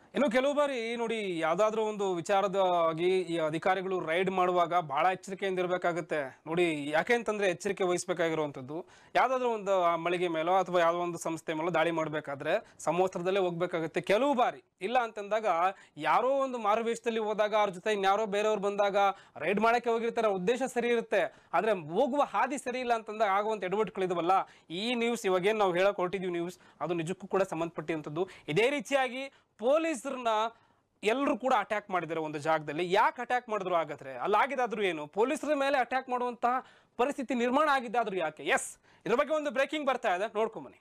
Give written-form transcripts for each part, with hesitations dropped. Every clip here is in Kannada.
ಇನ್ನು ಕೆಲವು ಬಾರಿ ನೋಡಿ ಯಾವ್ದಾದ್ರು ಒಂದು ವಿಚಾರವಾಗಿ ಈ ಅಧಿಕಾರಿಗಳು ರೈಡ್ ಮಾಡುವಾಗ ಬಹಳ ಎಚ್ಚರಿಕೆಯಿಂದ ಇರಬೇಕಾಗುತ್ತೆ ನೋಡಿ. ಯಾಕೆ ಅಂತಂದ್ರೆ ಎಚ್ಚರಿಕೆ ವಹಿಸಬೇಕಾಗಿರುವಂತದ್ದು ಯಾವ್ದಾದ್ರು ಒಂದು ಮಳಿಗೆ ಮೇಲೋ ಅಥವಾ ಯಾವ್ದೋ ಒಂದು ಸಂಸ್ಥೆ ಮೇಲೋ ದಾಳಿ ಮಾಡಬೇಕಾದ್ರೆ ಸಮವಸ್ತ್ರದಲ್ಲೇ ಹೋಗ್ಬೇಕಾಗುತ್ತೆ. ಕೆಲವು ಬಾರಿ ಇಲ್ಲ ಅಂತಂದಾಗ ಯಾರೋ ಒಂದು ಮಾರುವೇಷದಲ್ಲಿ ಹೋದಾಗ ಅವ್ರ ಜೊತೆ ಇನ್ಯಾರೋ ಬೇರೆಯವ್ರು ಬಂದಾಗ ರೈಡ್ ಮಾಡಕ್ಕೆ ಹೋಗಿರ್ತಾರೆ, ಉದ್ದೇಶ ಸರಿ ಇರುತ್ತೆ, ಆದ್ರೆ ಹೋಗುವ ಹಾದಿ ಸರಿ ಇಲ್ಲ ಅಂತಂದಾಗ ಆಗುವಂತ ಎಡವಟ್ಟುಗಳಿದವಲ್ಲ. ಈ ನ್ಯೂಸ್ ಇವಾಗೇನು ನಾವು ಹೇಳಕ್ ಹೊರಟಿದ್ವಿ ನ್ಯೂಸ್ ಅದು ನಿಜಕ್ಕೂ ಕೂಡ ಸಂಬಂಧಪಟ್ಟಿರುವಂತದ್ದು. ಇದೇ ರೀತಿಯಾಗಿ ಪೊಲೀಸರನ್ನ ಎಲ್ಲರೂ ಕೂಡ ಅಟ್ಯಾಕ್ ಮಾಡಿದ್ದಾರೆ ಒಂದು ಜಾಗದಲ್ಲಿ. ಯಾಕೆ ಅಟ್ಯಾಕ್ ಮಾಡಿದ್ರು? ಹಾಗಾದ್ರೆ ಅಲ್ಲಾಗಿದ್ದಾದ್ರೂ ಏನು? ಪೊಲೀಸರ ಮೇಲೆ ಅಟ್ಯಾಕ್ ಮಾಡುವಂತಹ ಪರಿಸ್ಥಿತಿ ನಿರ್ಮಾಣ ಆಗಿದ್ದಾದ್ರೂ ಯಾಕೆ? ಎಸ್, ಇದ್ರ ಬಗ್ಗೆ ಒಂದು ಬ್ರೇಕಿಂಗ್ ಬರ್ತಾ ಇದೆ, ನೋಡ್ಕೊಂಬನ್ನಿ.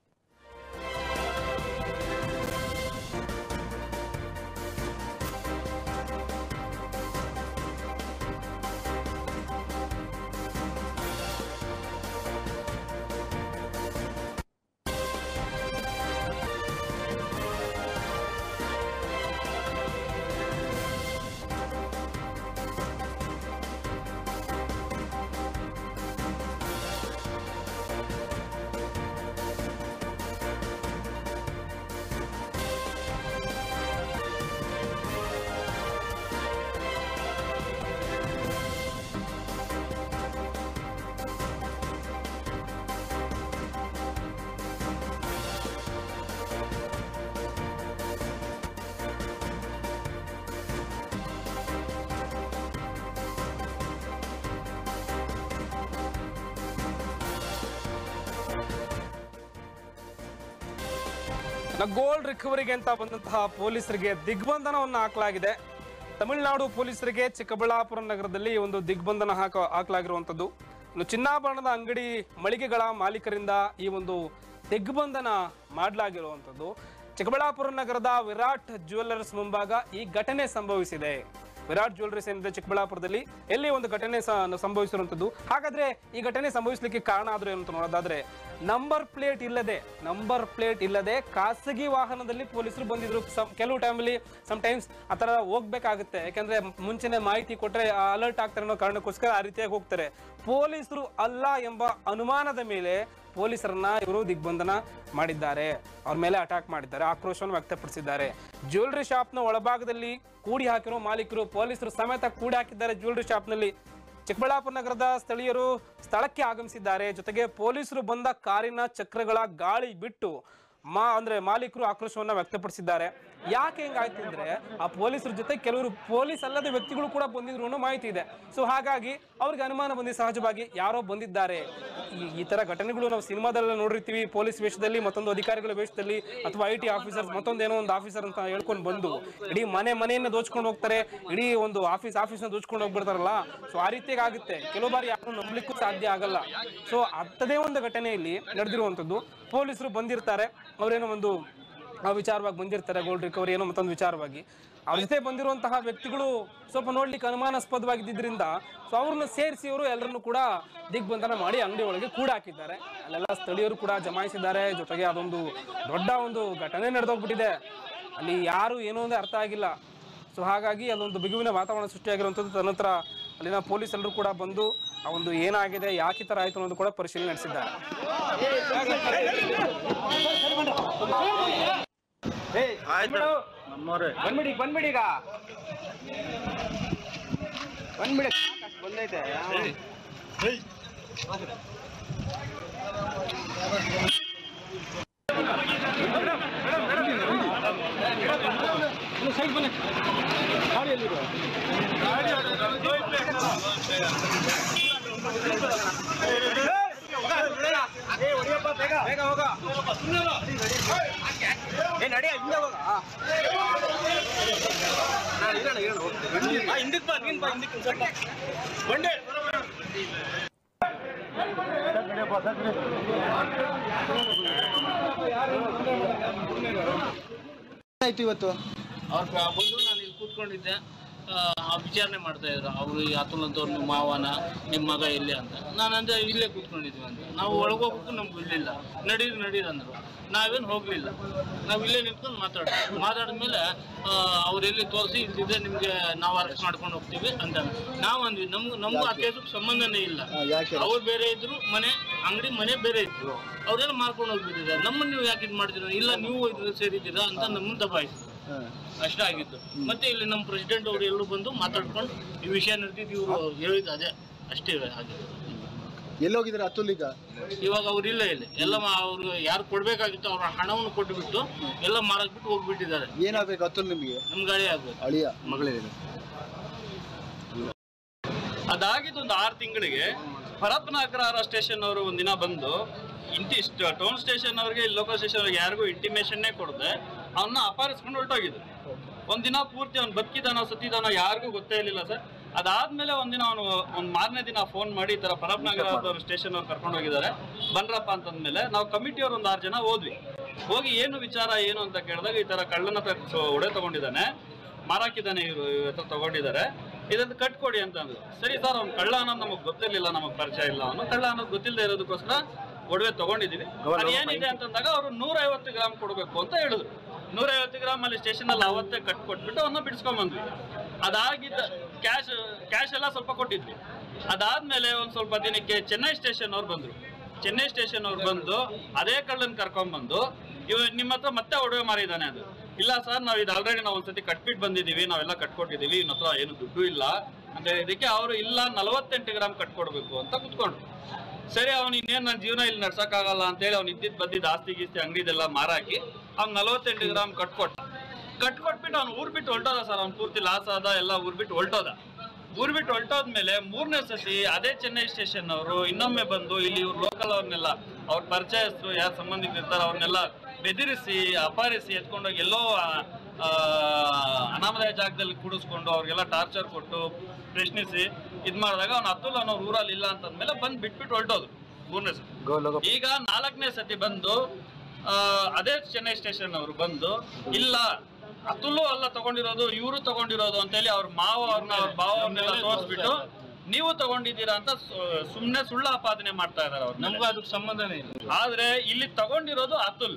ಗೋಲ್ಡ್ ರಿಕವರಿಗೆ ಅಂತ ಬಂದಂತಹ ಪೊಲೀಸರಿಗೆ ದಿಗ್ಬಂಧನವನ್ನು ಹಾಕಲಾಗಿದೆ. ತಮಿಳುನಾಡು ಪೊಲೀಸರಿಗೆ ಚಿಕ್ಕಬಳ್ಳಾಪುರ ನಗರದಲ್ಲಿ ಒಂದು ದಿಗ್ಬಂಧನ ಹಾಕಲಾಗಿರುವಂತದ್ದು. ಇನ್ನು ಚಿನ್ನಾಭರಣದ ಅಂಗಡಿ ಮಳಿಗೆಗಳ ಮಾಲೀಕರಿಂದ ಈ ಒಂದು ದಿಗ್ಬಂಧನ ಮಾಡಲಾಗಿರುವಂತದ್ದು. ಚಿಕ್ಕಬಳ್ಳಾಪುರ ನಗರದ ವಿರಾಟ್ ಜ್ಯುವೆಲ್ಲರ್ಸ್ ಮುಂಭಾಗ ಈ ಘಟನೆ ಸಂಭವಿಸಿದೆ. ವಿರಾಟ್ ಜ್ಯುವೆಲ್ಲರ್ಸ್ ಏನಿದೆ ಚಿಕ್ಕಬಳ್ಳಾಪುರದಲ್ಲಿ, ಎಲ್ಲಿ ಒಂದು ಘಟನೆ ಸಂಭವಿಸಿರುವಂತದ್ದು. ಹಾಗಾದ್ರೆ ಈ ಘಟನೆ ಸಂಭವಿಸಲಿಕ್ಕೆ ಕಾರಣ ಆದ್ರೂ ಏನು ಅಂತ ನೋಡೋದಾದ್ರೆ, ನಂಬರ್ ಪ್ಲೇಟ್ ಇಲ್ಲದೆ ಖಾಸಗಿ ವಾಹನದಲ್ಲಿ ಪೊಲೀಸರು ಬಂದಿದ್ರು. ಕೆಲವು ಟೈಮಲ್ಲಿ ಸಮಟೈಮ್ಸ್ ಆ ತರ ಹೋಗ್ಬೇಕಾಗುತ್ತೆ, ಯಾಕಂದ್ರೆ ಮುಂಚೆನೆ ಮಾಹಿತಿ ಕೊಟ್ರೆ ಅಲರ್ಟ್ ಆಗ್ತಾರೆ ಅನ್ನೋ ಕಾರಣಕ್ಕೋಸ್ಕರ ಆ ರೀತಿಯಾಗಿ ಹೋಗ್ತಾರೆ. ಪೊಲೀಸರು ಅಲ್ಲ ಎಂಬ ಅನುಮಾನದ ಮೇಲೆ ಪೊಲೀಸರನ್ನ ಇವರು ದಿಗ್ಬಂಧನ ಮಾಡಿದ್ದಾರೆ, ಅವ್ರ ಮೇಲೆ ಅಟ್ಯಾಕ್ ಮಾಡಿದ್ದಾರೆ, ಆಕ್ರೋಶವನ್ನು ವ್ಯಕ್ತಪಡಿಸಿದ್ದಾರೆ. ಜ್ಯುವೆಲ್ಲರಿ ಶಾಪ್ನ ಒಳಭಾಗದಲ್ಲಿ ಕೂಡಿ ಹಾಕಿರೋ ಮಾಲೀಕರು ಪೊಲೀಸರು ಸಮೇತ ಕೂಡಿ ಹಾಕಿದ್ದಾರೆ. ಜ್ಯುವೆಲ್ಲರಿ ಶಾಪ್ನಲ್ಲಿ ಚಿಕ್ಕಬಳ್ಳಾಪುರ ನಗರದ ಸ್ಥಳೀಯರು ಸ್ಥಳಕ್ಕೆ ಆಗಮಿಸಿದ್ದಾರೆ. ಜೊತೆಗೆ ಪೊಲೀಸರು ಬಂದ ಕಾರಿನ ಚಕ್ರಗಳ ಗಾಳಿ ಬಿಟ್ಟು ಮಾಲೀಕರು ಆಕ್ರೋಶವನ್ನ ವ್ಯಕ್ತಪಡಿಸಿದ್ದಾರೆ. ಯಾಕೆ ಹಿಂಗಾಯ್ತು ಅಂದ್ರೆ, ಆ ಪೊಲೀಸರ ಜೊತೆ ಕೆಲವರು ಪೊಲೀಸ್ ಅಲ್ಲದ ವ್ಯಕ್ತಿಗಳು ಕೂಡ ಬಂದಿದ್ರು ಅನ್ನೋ ಮಾಹಿತಿ ಇದೆ. ಸೊ ಹಾಗಾಗಿ ಅವ್ರಿಗೆ ಅನುಮಾನ ಬಂದಿ ಸಹಜವಾಗಿ ಯಾರೋ ಬಂದಿದ್ದಾರೆ. ಈ ತರ ಘಟನೆಗಳು ನಾವು ಸಿನಿಮಾದಲ್ಲ ನೋಡಿರ್ತೀವಿ. ಪೊಲೀಸ್ ವೇಷದಲ್ಲಿ ಮತ್ತೊಂದು ಅಧಿಕಾರಿಗಳ ವೇಷದಲ್ಲಿ ಅಥವಾ IT ಆಫೀಸರ್ಸ್ ಮತ್ತೊಂದೇನೋ ಒಂದು ಆಫೀಸರ್ ಅಂತ ಹೇಳ್ಕೊಂಡು ಬಂದು ಇಡೀ ಮನೆಯನ್ನ ದೋಚ್ಕೊಂಡು ಹೋಗ್ತಾರೆ, ಇಡೀ ಒಂದು ಆಫೀಸ್ನ ದೋಚ್ಕೊಂಡು ಹೋಗ್ಬಿಡ್ತಾರಲ್ಲ. ಸೊ ಆ ರೀತಿಯಾಗಿ ಆಗುತ್ತೆ. ಕೆಲವು ಬಾರಿ ಯಾರು ನಂಬಲಿಕ್ಕೂ ಸಾಧ್ಯ ಆಗಲ್ಲ. ಸೊ ಅಂಥದೇ ಒಂದು ಘಟನೆಯಲ್ಲಿ ನಡೆದಿರುವಂಥದ್ದು. ಪೊಲೀಸರು ಬಂದಿರ್ತಾರೆ, ಅವರೇನೋ ಒಂದು ವಿಚಾರವಾಗಿ ಬಂದಿರ್ತಾರೆ, ಗೋಲ್ಡ್ ರಿಕವರಿ ಏನೋ ಮತ್ತೊಂದು ವಿಚಾರವಾಗಿ. ಅವ್ರ ಜೊತೆ ಬಂದಿರುವಂತಹ ವ್ಯಕ್ತಿಗಳು ಸ್ವಲ್ಪ ನೋಡ್ಲಿಕ್ಕೆ ಅನುಮಾನಾಸ್ಪದವಾಗಿದ್ದರಿಂದ ಸೊ ಅವ್ರನ್ನ ಸೇರಿಸಿ ಅವರು ಎಲ್ಲರನ್ನು ಕೂಡ ದಿಗ್ಬಂಧನ ಮಾಡಿ ಅಂಗಡಿ ಒಳಗೆ ಕೂಡ ಹಾಕಿದ್ದಾರೆ. ಅಲ್ಲೆಲ್ಲ ಸ್ಥಳೀಯರು ಕೂಡ ಜಮಾಯಿಸಿದ್ದಾರೆ. ಜೊತೆಗೆ ಅದೊಂದು ದೊಡ್ಡ ಒಂದು ಘಟನೆ ನಡೆದೋಗ್ಬಿಟ್ಟಿದೆ. ಅಲ್ಲಿ ಯಾರು ಏನೋ ಅಂದ್ರೆ ಅರ್ಥ ಆಗಿಲ್ಲ. ಸೊ ಹಾಗಾಗಿ ಅದೊಂದು ಬಿಗುವಿನ ವಾತಾವರಣ ಸೃಷ್ಟಿಯಾಗಿರುವಂಥದ್ದು. ತದನಂತರ ಅಲ್ಲಿನ ಪೊಲೀಸ್ ಎಲ್ಲರೂ ಕೂಡ ಬಂದು ಆ ಒಂದು ಏನಾಗಿದೆ, ಯಾಕೆ ಈ ಥರ ಆಯಿತು ಅನ್ನೋದು ಕೂಡ ಪರಿಶೀಲನೆ ನಡೆಸಿದ್ದಾರೆ. ಬಂದ್ಬಿಡಿ ಈಗ ಬಂದೈತೆ. ಆಯ್ತು ಇವತ್ತು ಅವ್ರ ಬಂದು ನಾನು ಇಲ್ಲಿ ಕೂತ್ಕೊಂಡಿದ್ದೆ. ವಿಚಾರಣೆ ಮಾಡ್ತಾ ಇದ್ರು. ಅವರು ಅತುಲ್ ಅಂತವ್ರು ನಿಮ್ಮ ಮಾವನ ನಿಮ್ಮ ಮಗ ಎಲ್ಲಿ ಅಂತ. ನಾನು ಅಂದ್ರೆ ಇಲ್ಲೇ ಕೂತ್ಕೊಂಡಿದ್ವಿ ಅಂತ. ನಾವು ಒಳಗೋಗ್ಬೇಕು ನಮ್ಗೆ ಇರಲಿಲ್ಲ. ನಡೀರಿ ಅಂದರು. ನಾವೇನು ಹೋಗಲಿಲ್ಲ, ನಾವು ಇಲ್ಲೇ ನಿಂತ್ಕೊಂಡು ಮಾತಾಡಿದ್ಮೇಲೆ ಅವರೆಲ್ಲಿ ತೋರಿಸಿ ಇಲ್ದಿದ್ರೆ ನಿಮಗೆ ನಾವು ಅರೆಸ್ಟ್ ಮಾಡ್ಕೊಂಡು ಹೋಗ್ತೀವಿ ಅಂತ ನಾವು ಅಂದ್ವಿ. ನಮಗೂ ಆ ಕೇಸಕ್ಕೆ ಸಂಬಂಧನೇ ಇಲ್ಲ. ಅವ್ರು ಬೇರೆ ಇದ್ರು, ಅಂಗಡಿ ಮನೆ ಬೇರೆ ಇದ್ರು, ಅವ್ರೆಲ್ಲ ಮಾರ್ಕೊಂಡು ಹೋಗ್ಬಿಟ್ಟಿದ್ದಾರೆ. ನಮ್ಮನ್ನು ನೀವು ಯಾಕೆ ಇದು ಮಾಡ್ತೀರ? ಇಲ್ಲ ನೀವು ಇದ್ರಲ್ಲಿ ಸೇರಿದ್ದೀರಾ ಅಂತ ನಮ್ಮನ್ನು ದಬಾಯಿಸಿ ಅಷ್ಟೇ ಆಗಿದ್ದು. ಮತ್ತೆ ಇಲ್ಲಿ ನಮ್ಮ ಪ್ರೆಸಿಡೆಂಟ್ ಅವರು ಎಲ್ಲರೂ ಬಂದು ಮಾತಾಡ್ಕೊಂಡು ಈ ವಿಷಯ ನಡೆದಿದ್ದು ಇವರು ಹೇಳಿದ್ದು ಅದೇ ಅಷ್ಟೇ ಆಗಿದ್ದು. ಎಲ್ಲೋಗಿದ್ರೆ ಅತುಲ್ ಈಗ? ಇವಾಗ ಅವ್ರು ಇಲ್ಲ ಇಲ್ಲಿ ಎಲ್ಲ ಅವ್ರು ಯಾರು ಕೊಡ್ಬೇಕಾಗಿತ್ತು ಅವ್ರ ಹಣವನ್ನು ಕೊಟ್ಟುಬಿಟ್ಟು ಎಲ್ಲ ಮಾರಾಕ್ಬಿಟ್ಟು ಹೋಗ್ಬಿಟ್ಟಿದ್ದಾರೆ. ಏನಾಗ್ಬೇಕು ಅತುಲ್ ನಿಮ್ಗೆ? ನಮ್ ಗಾಳಿ ಆಗ್ಬೇಕು. ಅಳಿಯ ಮಗಳೇ ಅದಾಗಿದ್ದು ಒಂದು 6 ತಿಂಗಳಿಗೆ ಭರತ್ನಗರ ಸ್ಟೇಷನ್ ಅವರು ಒಂದಿನ ಬಂದು ಇಂತಿಷ್ಟು ಟೌನ್ ಸ್ಟೇಷನ್ ಅವ್ರಿಗೆ ಲೋಕಲ್ ಸ್ಟೇಷನ್ ಅವ್ರಿಗೆ ಯಾರಿಗೂ ಇಂಟಿಮೇಷನ್ನೇ ಕೊಡದೆ ಅವನ್ನ ಅಪಹರಿಸ್ಕೊಂಡು ಹೊರಟೋಗಿದ್ರು. ಒಂದಿನ ಪೂರ್ತಿ ಅವ್ನು ಬದುಕಿದಾನೋ ಸತ್ತಿದಾನೋ ಯಾರಿಗೂ ಗೊತ್ತೇ ಇರಲಿಲ್ಲ ಸರ್. ಅದಾದ್ಮೇಲೆ ಒಂದಿನ ಅವನು ಮಾರನೇ ದಿನ ಫೋನ್ ಮಾಡಿ ಈ ಥರ ಭರತ್ನಗರ ಸ್ಟೇಷನ್ ಅವ್ರು ಕರ್ಕೊಂಡು ಹೋಗಿದ್ದಾರೆ ಬನ್ರಪ್ಪ ಅಂತಂದ್ಮೇಲೆ ನಾವು ಕಮಿಟಿಯವ್ರು ಒಂದು 6 ಜನ ಹೋದ್ವಿ. ಹೋಗಿ ಏನು ವಿಚಾರ ಏನು ಅಂತ ಕೇಳಿದಾಗ ಈ ಥರ ಕಳ್ಳನ ಒಡೆ ತಗೊಂಡಿದ್ದಾನೆ, ಮಾರಾಕಿದ್ದಾನೆ, ಇವರು ಹತ್ರ ತಗೊಂಡಿದ್ದಾರೆ, ಇದನ್ನು ಕಟ್ಕೊಡಿ ಅಂತಂದ್ರು. ಸರಿ ಸರ್, ಅವ್ನು ಕಳ್ಳ ಅನ್ನೋದು ನಮಗೆ ಗೊತ್ತಿರಲಿಲ್ಲ, ನಮಗೆ ಪರಿಚಯ ಇಲ್ಲ, ಅವನು ಕಳ್ಳ ಅನ್ನೋದು ಗೊತ್ತಿಲ್ಲದೆ ಇರೋದಕ್ಕೋಸ್ಕರ ಒಡವೆ ತಗೊಂಡಿದ್ದೀವಿ. ಏನಿದೆ ಅಂತಂದಾಗ ಅವರು 150 ಗ್ರಾಮ್ ಕೊಡಬೇಕು ಅಂತ ಹೇಳಿದ್ರು. 150 ಗ್ರಾಮ್ ಅಲ್ಲಿ ಸ್ಟೇಷನ್ ಅಲ್ಲಿ ಅವತ್ತೇ ಕೊಟ್ಬಿಟ್ಟು ಅವನ್ನ ಬಿಡಿಸ್ಕೊಂಡ್ಬಂದ್ವಿ. ಅದಾಗಿದ್ದ ಕ್ಯಾಶ್ ಎಲ್ಲ ಸ್ವಲ್ಪ ಕೊಟ್ಟಿದ್ವಿ. ಅದಾದ್ಮೇಲೆ ಒಂದ್ ಸ್ವಲ್ಪ ದಿನಕ್ಕೆ ಚೆನ್ನೈ ಸ್ಟೇಷನ್ ಅವ್ರು ಬಂದ್ರು. ಚೆನ್ನೈ ಸ್ಟೇಷನ್ ಅವ್ರು ಬಂದು ಅದೇ ಕಳ್ಳನ್ ಕರ್ಕೊಂಡ್ಬಂದು ನಿಮ್ಮ ಹತ್ರ ಮತ್ತೆ ಒಡವೆ ಮಾರಿದ್ದಾನೆ ಅದು. ಇಲ್ಲ ಸರ್, ನಾವು ಇದು ಆಲ್ರೆಡಿ ನಾವು ಒಂದ್ಸತಿ ಕಟ್ಬಿಟ್ಟು ಬಂದಿದ್ದೀವಿ, ನಾವೆಲ್ಲ ಕಟ್ಕೊಟ್ಟಿದ್ದೀವಿ, ಇನ್ನ ಹತ್ರ ಏನು ದುಡ್ಡು ಇಲ್ಲ ಅಂತ ಹೇಳಿದಕ್ಕೆ ಅವರು ಇಲ್ಲ 48 ಗ್ರಾಮ್ ಕಟ್ಕೊಡ್ಬೇಕು ಅಂತ ಕುತ್ಕೊಂಡ್ರು. ಸರಿ, ಅವ್ನು ಇನ್ನೇನು ನನ್ನ ಜೀವನ ಇಲ್ಲಿ ನಡ್ಸಕ್ಕಾಗಲ್ಲ ಅಂತೇಳಿ ಅವ್ನು ಇದ್ದಿದ್ದು ಬದ್ದಿದ್ದು ಆಸ್ತಿ ಗೀಸ್ತಿ ಅಂಗಡಿದೆಲ್ಲ ಮಾರಾಕಿ ಅವ್ನು 48 ಗ್ರಾಮ್ ಕಟ್ಕೊಟ್ಬಿಟ್ಟು ಅವ್ನು ಊರ್ ಬಿಟ್ಟು ಹೊಲ್ಟೋದ ಸರ್. ಅವ್ನು ಪೂರ್ತಿ ಲಾಸ್ ಆದ, ಎಲ್ಲ ಊರ್ ಬಿಟ್ಟು ಹೊಲ್ಟೋದ್ಮೇಲೆ 3ನೇ ಸತಿ ಅದೇ ಚೆನ್ನೈ ಸ್ಟೇಷನ್ ಅವರು ಇನ್ನೊಮ್ಮೆ ಬಂದು ಇಲ್ಲಿ ಇವ್ರು ಲೋಕಲ್ ಅವ್ರನ್ನೆಲ್ಲ ಅವ್ರ ಪರಿಚಯಸ್ಥರು ಯಾರು ಸಂಬಂಧಿಕರಿರ್ತಾರೆ ಅವ್ರನ್ನೆಲ್ಲ ಬೆದರಿಸಿ ಅಪಹರಿಸಿ ಎತ್ಕೊಂಡೋಗಿ ಎಲ್ಲೋ ಅನಾಮದಾಯ ಜಾಗದಲ್ಲಿ ಕೂಡಿಸ್ಕೊಂಡು ಅವ್ರಿಗೆಲ್ಲ ಟಾರ್ಚರ್ ಕೊಟ್ಟು ಪ್ರಶ್ನಿಸಿ ಇದ್ ಮಾಡಿದಾಗ ಅವ್ನು ಅತುಲ್ ಅನ್ನೋರು ಊರಲ್ಲಿ ಇಲ್ಲ ಅಂತಂದ್ಮೇಲೆ ಬಂದು ಬಿಟ್ಬಿಟ್ಟು ಹೊರಟೋದ್ರು 3ನೇ ಸತಿ. ಈಗ 4ನೇ ಸತಿ ಬಂದು ಅದೇ ಚೆನ್ನೈ ಸ್ಟೇಷನ್ ಅವರು ಬಂದು ಇಲ್ಲ ಅತುಲ್ಲು ಅಲ್ಲ ತಗೊಂಡಿರೋದು, ಇವರು ತಗೊಂಡಿರೋದು ಅಂತ ಹೇಳಿ ಅವ್ರ ಅವ್ರ ಭಾವನೆಲ್ಲ ತೋರಿಸ್ಬಿಟ್ಟು ನೀವು ತಗೊಂಡಿದ್ದೀರಾ ಅಂತ ಸುಮ್ನೆ ಸುಳ್ಳು ಆಪಾದನೆ ಮಾಡ್ತಾ ಇದಾರೆ ಅವ್ರು. ನಮ್ಗೂ ಅದಕ್ಕೆ ಸಂಬಂಧನೇ ಇಲ್ಲ. ಆದ್ರೆ ಇಲ್ಲಿ ತಗೊಂಡಿರೋದು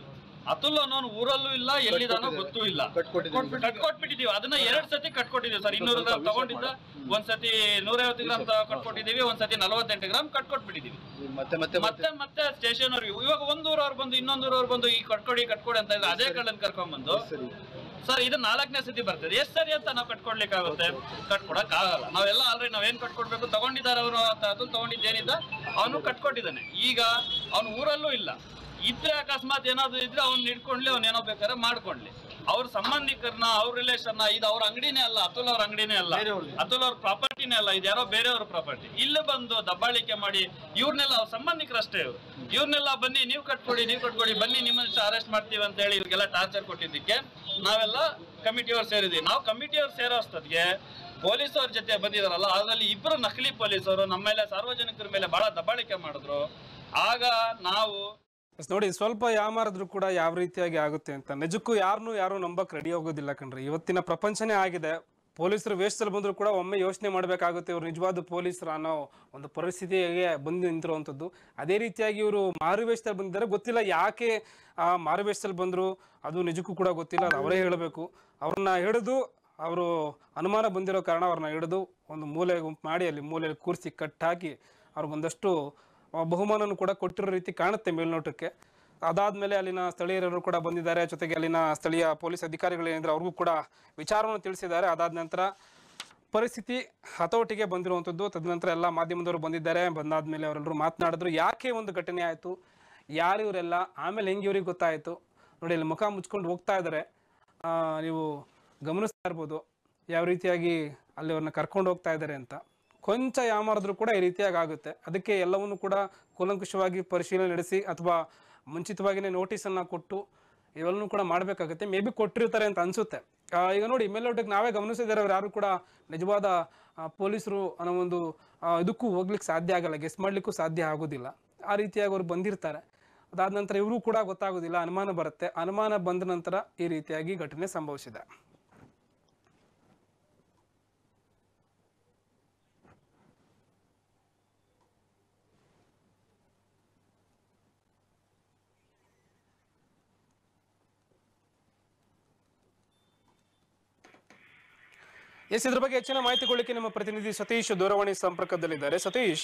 ಅತುಲ್ ಅನ್ನೋನು ಊರಲ್ಲೂ ಇಲ್ಲ, ಎಲ್ಲಿದಾನೋ ಗೊತ್ತೂ ಇಲ್ಲ. ಕಟ್ಕೊಟ್ಬಿಟ್ಟಿದೀವಿ. ಅದನ್ನ 2 ಸತಿ ಕಟ್ಕೊಟ್ಟಿದೀವಿ ಸರ್. 200 ಗ್ರಾಮ್ ತಗೊಂಡಿದ್ದ ಒಂದ್ಸತಿ 150 ಗ್ರಾಮ್ ಕಟ್ಕೊಟ್ಟಿದೀವಿ, ಒಂದ್ಸತಿ 48 ಗ್ರಾಮ್ ಕಟ್ಕೊಟ್ಬಿಟ್ಟಿದೀವಿ. ಮತ್ತೆ ಸ್ಟೇಷನ್ ಅವ್ರಿಗೆ ಇವಾಗ ಒಂದೂರವ್ರು ಬಂದು ಇನ್ನೊಂದೂರವ್ರು ಬಂದು ಈ ಕಟ್ಕೊಡಿ ಅಂತ ಇದ್ರೆ ಅದೇ ಕಳ್ಳನ್ ಕರ್ಕೊಂಡ್ಬಂದು ಸರ್ ಇದು 4ನೇ ಸತಿ ಬರ್ತದೆ. ಎಷ್ಟು ಸರಿ ಅಂತ ನಾವು ಕಟ್ಕೊಡ್ಲಿಕ್ಕಾಗುತ್ತೆ? ಕಟ್ಕೊಡಕ್ ಆಗಲ್ಲ. ನಾವೆಲ್ಲ ಆಲ್ರೆಡಿ ನಾವೇನ್ ಕಟ್ಕೊಡ್ಬೇಕು ತಗೊಂಡಿದ್ದಾರೆ ಅವರು. ಅದನ್ನ ತಗೊಂಡಿದ್ದೇನಿದ್ದ ಅವನು ಕಟ್ಕೊಟ್ಟಿದ್ದಾನೆ. ಈಗ ಅವ್ನು ಊರಲ್ಲೂ ಇಲ್ಲ. ಇದ್ರೆ ಅಕಸ್ಮಾತ್ ಏನಾದ್ರು ಇದ್ರೆ ಅವ್ನು ಹಿಡ್ಕೊಂಡ್ಲಿ, ಅವ್ನೇನೋ ಬೇಕಾದ್ರೆ ಮಾಡ್ಕೊಂಡ್ಲಿ. ಅವ್ರ ಸಂಬಂಧಿಕರನ್ನ, ಅವ್ರ ರಿಲೇಷನ್, ಇದು ಅವ್ರ ಅಂಗಡಿನೇ ಅಲ್ಲ, ಅತುಲ್ ಅವ್ರ ಅಂಗಡಿನೇ ಅಲ್ಲ, ಅತುಲ್ ಅವ್ರ ಪ್ರಾಪರ್ಟಿನೇ ಅಲ್ಲ, ಇದು ಯಾರೋ ಬೇರೆಯವ್ರ ಪ್ರಾಪರ್ಟಿ. ಇಲ್ಲಿ ಬಂದು ದಬ್ಬಾಳಿಕೆ ಮಾಡಿ ಇವ್ರನ್ನೆಲ್ಲ ಅವ್ರ ಸಂಬಂಧಿಕರಷ್ಟೇ ಇವ್ರನ್ನೆಲ್ಲ ಬನ್ನಿ ನೀವು ಕಟ್ಕೊಡಿ ಬನ್ನಿ ನಿಮ್ಮನ್ನ ಅರೆಸ್ಟ್ ಮಾಡ್ತೀವಿ ಅಂತ ಹೇಳಿ ಇವ್ರಿಗೆಲ್ಲ ಟಾರ್ಚರ್ ಕೊಟ್ಟಿದ್ದಕ್ಕೆ ನಾವೆಲ್ಲ ಕಮಿಟಿಯವ್ರು ಸೇರಿದ್ವಿ. ನಾವು ಕಮಿಟಿಯವ್ರು ಸೇರೋ ಅಷ್ಟೊತ್ತಿಗೆ ಪೊಲೀಸವ್ರ ಜೊತೆ ಬಂದಿದಾರಲ್ಲ, ಅದರಲ್ಲಿ 2 ನಕಲಿ ಪೊಲೀಸರು ನಮ್ಮ ಮೇಲೆ, ಸಾರ್ವಜನಿಕರ ಮೇಲೆ ಬಹಳ ದಬ್ಬಾಳಿಕೆ ಮಾಡಿದ್ರು. ಆಗ ನಾವು ನೋಡಿ, ಸ್ವಲ್ಪ ಯಾಮಾರಿದ್ರು ಕೂಡ ಯಾವ ರೀತಿಯಾಗಿ ಆಗುತ್ತೆ ಅಂತ ನಿಜಕ್ಕೂ ಯಾರು ನಂಬಕ್ ರೆಡಿ ಹೋಗೋದಿಲ್ಲ ಕಣ್ರಿ. ಇವತ್ತಿನ ಪ್ರಪಂಚನೇ ಆಗಿದೆ. ಪೊಲೀಸರು ವೇಷದಲ್ಲಿ ಬಂದ್ರು ಕೂಡ ಒಮ್ಮೆ ಯೋಚನೆ ಮಾಡಬೇಕಾಗುತ್ತೆ ಇವ್ರು ನಿಜವಾದ ಪೊಲೀಸರು ಅನ್ನೋ ಒಂದು ಪರಿಸ್ಥಿತಿಗೆ ಬಂದು ನಿಂತಿರುವಂಥದ್ದು. ಅದೇ ರೀತಿಯಾಗಿ ಇವರು ಮಾರುವೇಷದಲ್ಲಿ ಬಂದಿದ್ದಾರೆ. ಗೊತ್ತಿಲ್ಲ ಯಾಕೆ ಆ ಮಾರುವೇಷದಲ್ಲಿ ಬಂದರು, ಅದು ನಿಜಕ್ಕೂ ಕೂಡ ಗೊತ್ತಿಲ್ಲ. ಅದು ಅವರೇ ಹೇಳಬೇಕು. ಅವ್ರನ್ನ ಹಿಡಿದು ಅವರು ಅನುಮಾನ ಬಂದಿರೋ ಕಾರಣ ಅವ್ರನ್ನ ಹಿಡಿದು ಒಂದು ಮೂಲೆ ಗುಂಪು ಮಾಡಿ ಅಲ್ಲಿ ಮೂಲೆಯಲ್ಲಿ ಕೂರಿಸಿ ಕಟ್ಟಾಕಿ ಅವ್ರಿಗೊಂದಷ್ಟು ಬಹುಮಾನವನ್ನು ಕೂಡ ಕೊಟ್ಟಿರೋ ರೀತಿ ಕಾಣುತ್ತೆ ಮೇಲ್ನೋಟಕ್ಕೆ. ಅದಾದ್ಮೇಲೆ ಅಲ್ಲಿನ ಸ್ಥಳೀಯರು ಕೂಡ ಬಂದಿದ್ದಾರೆ, ಜೊತೆಗೆ ಅಲ್ಲಿನ ಸ್ಥಳೀಯ ಪೊಲೀಸ್ ಅಧಿಕಾರಿಗಳೇನಿದ್ರೆ ಅವ್ರಿಗೂ ಕೂಡ ವಿಚಾರವನ್ನು ತಿಳಿಸಿದ್ದಾರೆ. ಅದಾದ ನಂತರ ಪರಿಸ್ಥಿತಿ ಹತೋಟಿಗೆ ಬಂದಿರುವಂಥದ್ದು. ತದನಂತರ ಎಲ್ಲ ಮಾಧ್ಯಮದವರು ಬಂದಿದ್ದಾರೆ. ಬಂದಾದ್ಮೇಲೆ ಅವರೆಲ್ಲರೂ ಮಾತನಾಡಿದ್ರು. ಯಾಕೆ ಒಂದು ಘಟನೆ ಆಯಿತು, ಯಾರು ಇವರೆಲ್ಲ, ಆಮೇಲೆ ಹೆಂಗೆ ಇವ್ರಿಗೆ ಗೊತ್ತಾಯಿತು. ನೋಡಿ, ಇಲ್ಲಿ ಮುಖ ಮುಚ್ಕೊಂಡು ಹೋಗ್ತಾ ಇದ್ದಾರೆ. ನೀವು ಗಮನಿಸ್ತಾ ಇರ್ಬೋದು ಯಾವ ರೀತಿಯಾಗಿ ಅಲ್ಲಿ ಅವ್ರನ್ನ ಕರ್ಕೊಂಡು ಹೋಗ್ತಾ ಇದ್ದಾರೆ ಅಂತ. ಕೊಂಚ ಯಾಮಾರಿದ್ರು ಕೂಡ ಈ ರೀತಿಯಾಗಿ ಆಗುತ್ತೆ. ಅದಕ್ಕೆ ಎಲ್ಲವನ್ನು ಕೂಡ ಕೂಲಂಕುಷವಾಗಿ ಪರಿಶೀಲನೆ ನಡೆಸಿ ಅಥವಾ ಮುಂಚಿತವಾಗಿಯೇ ನೋಟಿಸನ್ನು ಕೊಟ್ಟು ಇವೆಲ್ಲನೂ ಕೂಡ ಮಾಡಬೇಕಾಗುತ್ತೆ. ಮೇ ಬಿ ಕೊಟ್ಟಿರ್ತಾರೆ ಅಂತ ಅನಿಸುತ್ತೆ. ಈಗ ನೋಡಿ, ಮೇಲ್ನೋಟಕ್ಕೆ ನಾವೇ ಗಮನಿಸಿದರೆ ಅವ್ರು ಯಾರು ಕೂಡ ನಿಜವಾದ ಪೊಲೀಸರು ಅನ್ನೋ ಒಂದು ಇದಕ್ಕೂ ಹೋಗ್ಲಿಕ್ಕೆ ಸಾಧ್ಯ ಆಗಲ್ಲ, ಗೆಸ್ ಮಾಡಲಿಕ್ಕೂ ಸಾಧ್ಯ ಆಗೋದಿಲ್ಲ. ಆ ರೀತಿಯಾಗಿ ಅವ್ರು ಬಂದಿರ್ತಾರೆ. ಅದಾದ ನಂತರ ಇವರು ಕೂಡ ಗೊತ್ತಾಗೋದಿಲ್ಲ, ಅನುಮಾನ ಬರುತ್ತೆ. ಅನುಮಾನ ಬಂದ ನಂತರ ಈ ರೀತಿಯಾಗಿ ಘಟನೆ ಸಂಭವಿಸಿದೆ. ಇದ್ರ ಬಗ್ಗೆ ಹೆಚ್ಚಿನ ಮಾಹಿತಿ ಕೊಡಲಿಕ್ಕೆ ನಮ್ಮ ಪ್ರತಿನಿಧಿ ಸತೀಶ್ ದೂರವಾಣಿ ಸಂಪರ್ಕದಲ್ಲಿದ್ದಾರೆ. ಸತೀಶ್,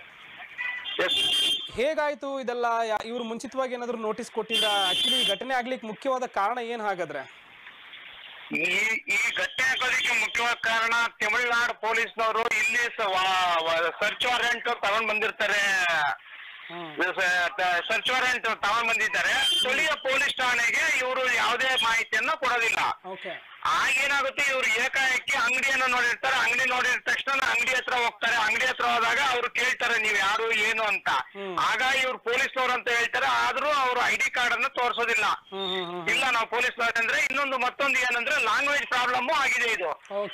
ಹೇಗಾಯ್ತು ಇದೆಲ್ಲ? ಇವರು ಮುಂಚಿತವಾಗಿ ಏನಾದ್ರು ನೋಟಿಸ್ ಕೊಟ್ಟಿದ್ರ? ಆಕ್ಚುಲಿ ಘಟನೆ ಆಗ್ಲಿಕ್ಕೆ ಮುಖ್ಯವಾದ ಕಾರಣ ಏನ್ ಹಾಗಾದ್ರೆ? ಈ ಘಟನೆ ಆಗೋದಕ್ಕೆ ಮುಖ್ಯವಾದ ಕಾರಣ ತಮಿಳುನಾಡು ಪೊಲೀಸ್ನವರು ಇಲ್ಲಿ ಸರ್ಚ್ ವಾರೆಂಟ್ ತಗೊಂಡ್ ಬಂದಿರ್ತಾರೆ. ಸರ್ಚ್ ವಾರೆಂಟ್ ತಗೊಂಡ್ ಬಂದಿದ್ದಾರೆ. ಸ್ಥಳೀಯ ಪೊಲೀಸ್ ಠಾಣೆಗೆ ಇವರು ಯಾವುದೇ ಮಾಹಿತಿಯನ್ನ ಕೊಡೋದಿಲ್ಲ. ಆಗೇನಾಗುತ್ತೆ, ಇವ್ರು ಏಕಾಏಕಿ ಅಂಗಡಿಯನ್ನು ನೋಡಿರ್ತಾರೆ. ಅಂಗಡಿ ನೋಡಿದ ತಕ್ಷಣ ಅಂಗಡಿ ಹತ್ರ ಹೋಗ್ತಾರೆ. ಅಂಗಡಿ ಹತ್ರ ಹೋದಾಗ ಅವ್ರು ಕೇಳ್ತಾರೆ ನೀವ್ ಯಾರು ಏನು ಅಂತ. ಆಗ ಇವ್ರು ಪೊಲೀಸ್ನವ್ರು ಅಂತ ಹೇಳ್ತಾರೆ. ಆದ್ರೂ ಅವ್ರು ID ಕಾರ್ಡ್ ಅನ್ನು ತೋರಿಸೋದಿಲ್ಲ. ಇಲ್ಲ ನಾವು ಪೊಲೀಸ್ನವ್ರು ಅಂದ್ರೆ ಮತ್ತೊಂದು ಏನಂದ್ರೆ ಲ್ಯಾಂಗ್ವೇಜ್ ಪ್ರಾಬ್ಲಮ್ ಆಗಿದೆ. ಇದು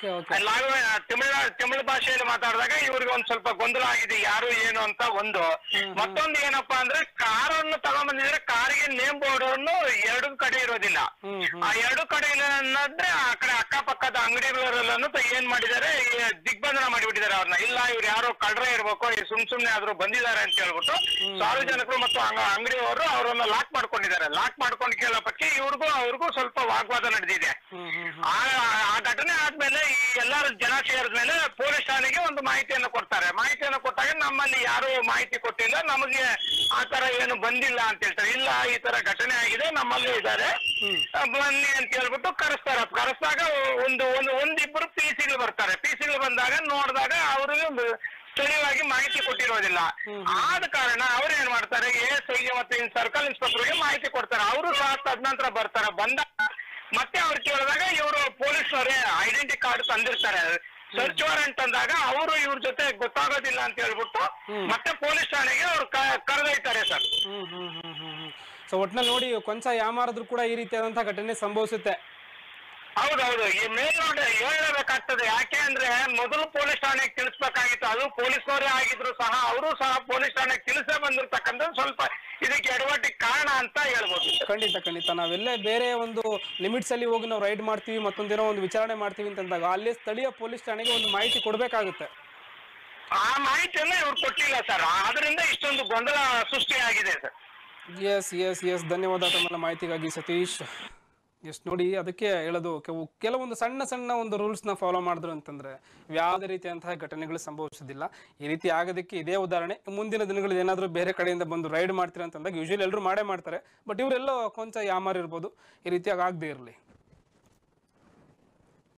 ತಮಿಳು ಭಾಷೆಯಲ್ಲಿ ಮಾತಾಡಿದಾಗ ಇವ್ರಿಗೆ ಒಂದ್ ಸ್ವಲ್ಪ ಗೊಂದಲ ಆಗಿದೆ, ಯಾರು ಏನು ಅಂತ ಒಂದು. ಮತ್ತೊಂದು ಏನಪ್ಪಾ ಅಂದ್ರೆ ಕಾರನ್ನು ತಗೊಂಡ್ಬಂದಿದ್ರೆ ಕಾರಿಗೆ ನೇಮ್ ಬೋರ್ಡ್ ಅನ್ನು ಎರಡು ಕಡೆ ಇರೋದಿಲ್ಲ. ಆ ಎರಡು ಕಡೆ ಏನಂದ್ರೆ ಆ ಕಡೆ ಅಕ್ಕಪಕ್ಕದ ಅಂಗಡಿಗಳಲ್ಲೂ ಏನ್ ಮಾಡಿದ್ದಾರೆ, ದಿಗ್ಬಂಧನ ಮಾಡಿಬಿಟ್ಟಿದ್ದಾರೆ ಅವ್ರನ್ನ. ಇಲ್ಲ ಇವ್ರು ಯಾರೋ ಕಳ್ರೆ ಇರ್ಬೇಕು, ಸುಮ್ನೆ ಆದ್ರೂ ಬಂದಿದ್ದಾರೆ ಅಂತ ಹೇಳ್ಬಿಟ್ಟು ಸಾರ್ವಜನಿಕರು ಮತ್ತು ಅಂಗಡಿಯವರು ಅವರನ್ನ ಲಾಕ್ ಮಾಡ್ಕೊಂಡಿದ್ದಾರೆ. ಲಾಕ್ ಮಾಡ್ಕೊಂಡು ಕೇಳೋಪಕ್ಕೆ ಅವ್ರಿಗೂ ಸ್ವಲ್ಪ ವಾಗ್ವಾದ ನಡೆದಿದೆ. ಆ ಘಟನೆ ಆದ್ಮೇಲೆ ಈ ಎಲ್ಲರೂ ಜನ ಸೇರಿದ್ಮೇಲೆ ಪೊಲೀಸ್ ಠಾಣೆಗೆ ಒಂದು ಮಾಹಿತಿಯನ್ನು ಕೊಡ್ತಾರೆ. ಮಾಹಿತಿಯನ್ನು ಕೊಟ್ಟಾಗ ನಮ್ಮಲ್ಲಿ ಯಾರು ಮಾಹಿತಿ ಕೊಟ್ಟಿಲ್ಲ, ನಮಗೆ ಆ ತರ ಏನು ಬಂದಿಲ್ಲ ಅಂತ ಹೇಳ್ತಾರೆ. ಇಲ್ಲ ಈ ತರ ಘಟನೆ ಆಗಿದೆ, ನಮ್ಮಲ್ಲೇ ಇದ್ದಾರೆ, ಬನ್ನಿ ಅಂತ ಹೇಳ್ಬಿಟ್ಟು ಕರೆಸ್ತಾರೆ. ಕರೆಸ್ದಾಗ ಒಂದಿಬ್ರು PC ಬರ್ತಾರೆ. PC ಬಂದಾಗ ನೋಡಿದಾಗ ಅವ್ರಿಗೆ ಸ್ಥಳೀಯವಾಗಿ ಮಾಹಿತಿ ಕೊಟ್ಟಿರೋದಿಲ್ಲ. ಆದ ಕಾರಣ ಅವ್ರು ಏನ್ ಮಾಡ್ತಾರೆ, ASIಗೆ ಮತ್ತೆ ಸರ್ಕಲ್ ಇನ್ಸ್ಪೆಕ್ಟರ್ಗೆ ಮಾಹಿತಿ ಕೊಡ್ತಾರೆ. ಅವರು ಸಹ ತದನಂತರ ಬರ್ತಾರೆ. ಬಂದಾಗ ಮತ್ತೆ ಅವ್ರು ಕೇಳಿದಾಗ ಇವರು ಪೊಲೀಸ್ನವರೇ ಐಡೆಂಟಿ ಕಾರ್ಡ್ ತಂದಿರ್ತಾರೆ. ಸರ್ಚ್ ವಾರೆಂಟ್ ಅಂದಾಗ ಅವರು ಇವ್ರ ಜೊತೆ ಗೊತ್ತಾಗೋದಿಲ್ಲ ಅಂತ ಹೇಳ್ಬಿಟ್ಟು ಮತ್ತೆ ಪೊಲೀಸ್ ಠಾಣೆಗೆ ಅವ್ರು ಕರೆದೊಯ್ತಾರೆ ಸರ್. ಸೊ ಒಟ್ನಲ್ಲಿ ನೋಡಿ, ಕೊಂಚ ಯಾಮಾರಿದ್ರು ಕೂಡ ಈ ರೀತಿಯಾದಂತಹ ಘಟನೆ ಸಂಭವಿಸುತ್ತೆ. ಹೌದೌದು, ಈ ಮೇಲ್ನೋಟ ಹೇಳಬೇಕಾಗ್ತದೆ. ಯಾಕೆ ಅಂದ್ರೆ ಮೊದಲು ಪೊಲೀಸ್ ಠಾಣೆಗೆ ತಿಳಿಸ್ಬೇಕಾಗಿತ್ತು. ಅದು ಪೊಲೀಸ್ನವರೇ ಆಗಿದ್ರು ಸಹ ಅವರು ಸಹ ಪೊಲೀಸ್ ಠಾಣೆಗೆ ತಿಳಿಸೇ ಬಂದಿರ್ತಕ್ಕಂಥ ಸ್ವಲ್ಪ ಇದಕ್ಕೆ ಎಡವಟ್ಟಿಗೆ ಕಾರಣ ಅಂತ ಹೇಳ್ಬೋದು. ಖಂಡಿತ ನಾವೆಲ್ಲೇ ಬೇರೆ ಒಂದು ಲಿಮಿಟ್ಸ್ ಅಲ್ಲಿ ಹೋಗಿ ನಾವು ರೈಡ್ ಮಾಡ್ತೀವಿ, ಮತ್ತೊಂದೇನೋ ಒಂದು ವಿಚಾರಣೆ ಮಾಡ್ತೀವಿ ಅಂತಂದಾಗ ಅಲ್ಲಿ ಸ್ಥಳೀಯ ಪೊಲೀಸ್ ಠಾಣೆಗೆ ಒಂದು ಮಾಹಿತಿ ಕೊಡ್ಬೇಕಾಗುತ್ತೆ. ಆ ಮಾಹಿತಿಯನ್ನ ಇವ್ರು ಕೊಟ್ಟಿಲ್ಲ ಸರ್. ಅದರಿಂದ ಇಷ್ಟೊಂದು ಗೊಂದಲ ಸೃಷ್ಟಿಯಾಗಿದೆ ಸರ್. ಎಸ್ ಧನ್ಯವಾದ ತಮ್ಮ ಮಾಹಿತಿಗಾಗಿ ಸತೀಶ್. ಎಸ್ ನೋಡಿ, ಅದಕ್ಕೆ ಹೇಳೋದು ಕೆಲವೊಂದು ಸಣ್ಣ ಒಂದು ರೂಲ್ಸ್ನ ಫಾಲೋ ಮಾಡಿದ್ರು ಅಂತಂದ್ರೆ ಯಾವುದೇ ರೀತಿಯಂತಹ ಘಟನೆಗಳು ಸಂಭವಿಸೋದಿಲ್ಲ. ಈ ರೀತಿ ಆಗೋದಕ್ಕೆ ಇದೇ ಉದಾಹರಣೆ. ಮುಂದಿನ ದಿನಗಳಲ್ಲಿ ಏನಾದರೂ ಬೇರೆ ಕಡೆಯಿಂದ ಬಂದು ರೈಡ್ ಮಾಡ್ತೀರಾ ಅಂತಂದಾಗ ಯೂಶುವಲಿ ಎಲ್ಲರೂ ಮಾಡೇ ಮಾಡ್ತಾರೆ. ಬಟ್ ಇವರೆಲ್ಲೋ ಕೊಂಚ ಯಾಮಾರಿರ್ಬೋದು, ಈ ರೀತಿಯಾಗಿ ಆಗದೆ ಇರಲಿ.